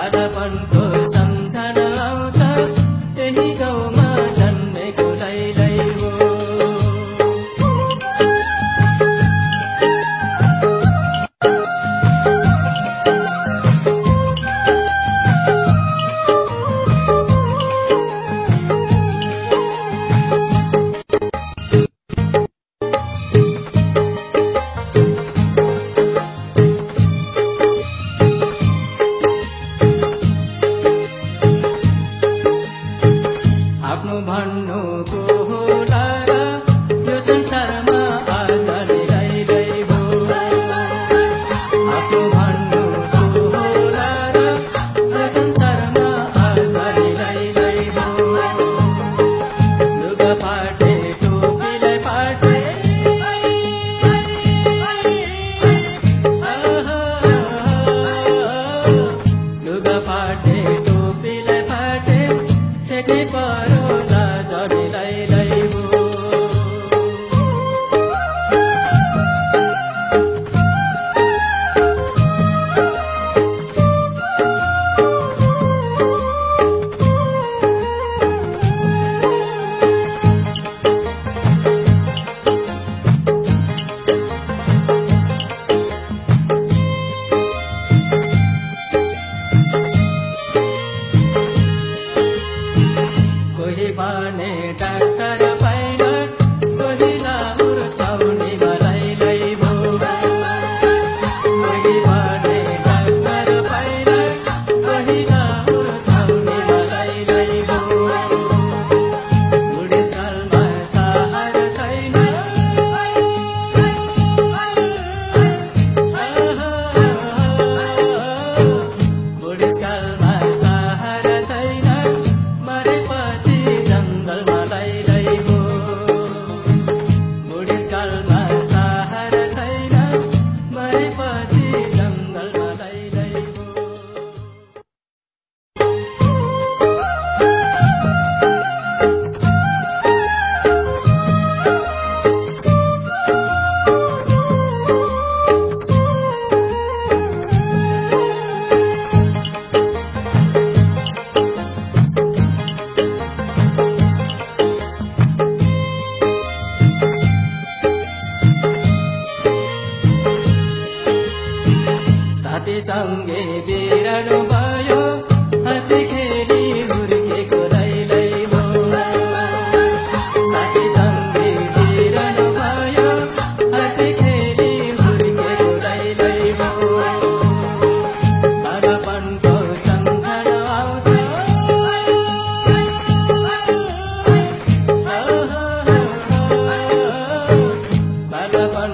बालापनको सम्झना आउँछ त्यही गाउँमा जन्मेको लै हो। आफ्नो भन्नुको होला र यो संसारमा आजले लै हो। आफ्नो भन्नुको होला र यो संसारमा आजले लै हो। लुगा फाटे टोपीलाई फाटे लुगा फाटे टोपीलाई फाटे छेके परो भने डाक्टर पाइलट कोही लामुर छाउनीमा लै भो। कोही भने डाक्टर पाइलट कोही लामुर छाउनीमा लै भो। बुढेसकालमा सहारा छैन बुढेसकालमा सहारा छैन मरेपछि जङ्गलमा लै हो। बुढेसकालमा सहारा छैन मरेपछि जङ्गलमा लै हो। साथीसँगै बिरानो भयो हाँसी खेली हुर्केको लै हो। साथीसँगै बिरानो भयो हाँसी खेली हुर्केको लै हो। बालापनको सम्झना आउँछ बालापन